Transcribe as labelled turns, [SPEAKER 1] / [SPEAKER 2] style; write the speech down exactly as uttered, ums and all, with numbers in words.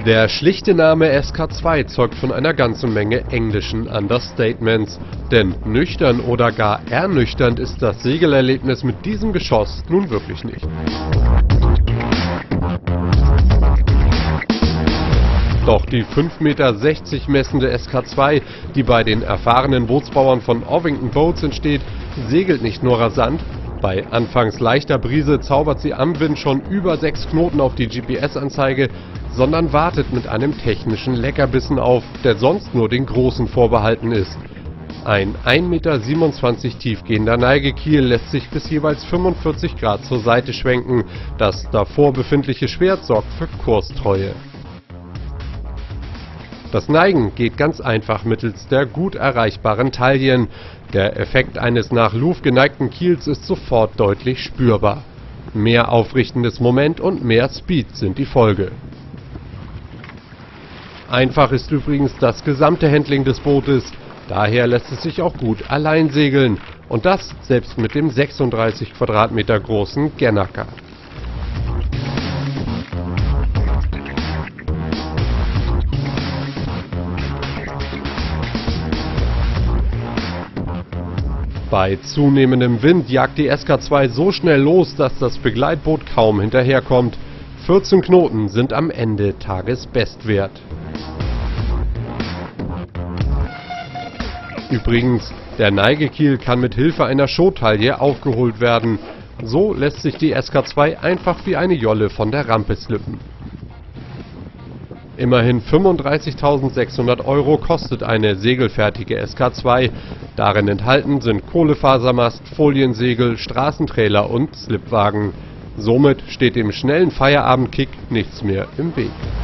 [SPEAKER 1] Der schlichte Name S K zwei zeugt von einer ganzen Menge englischen Understatements. Denn nüchtern oder gar ernüchternd ist das Segelerlebnis mit diesem Geschoss nun wirklich nicht. Doch die fünf Meter sechzig messende S K zwei, die bei den erfahrenen Bootsbauern von Ovington Boats entsteht, segelt nicht nur rasant. Bei anfangs leichter Brise zaubert sie am Wind schon über sechs Knoten auf die G P S-Anzeige, sondern wartet mit einem technischen Leckerbissen auf, der sonst nur den Großen vorbehalten ist. Ein ein Meter siebenundzwanzig tiefgehender Neigekiel lässt sich bis jeweils fünfundvierzig Grad zur Seite schwenken. Das davor befindliche Schwert sorgt für Kurstreue. Das Neigen geht ganz einfach mittels der gut erreichbaren Taillen. Der Effekt eines nach Luft geneigten Kiels ist sofort deutlich spürbar. Mehr aufrichtendes Moment und mehr Speed sind die Folge. Einfach ist übrigens das gesamte Handling des Bootes, daher lässt es sich auch gut allein segeln. Und das selbst mit dem sechsunddreißig Quadratmeter großen Gennaker. Bei zunehmendem Wind jagt die S K zwei so schnell los, dass das Begleitboot kaum hinterherkommt. vierzehn Knoten sind am Ende Tagesbestwert. Übrigens, der Neigekiel kann mit Hilfe einer Showtaille aufgeholt werden. So lässt sich die S K zwei einfach wie eine Jolle von der Rampe slippen. Immerhin fünfunddreißigtausendsechshundert Euro kostet eine segelfertige S K zwei. Darin enthalten sind Kohlefasermast, Foliensegel, Straßentrailer und Slipwagen. Somit steht dem schnellen Feierabendkick nichts mehr im Weg.